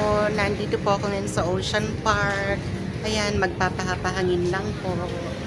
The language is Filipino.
Nandito po ako ngayon sa Ocean Park. Ayan, magpapahapahangin lang po.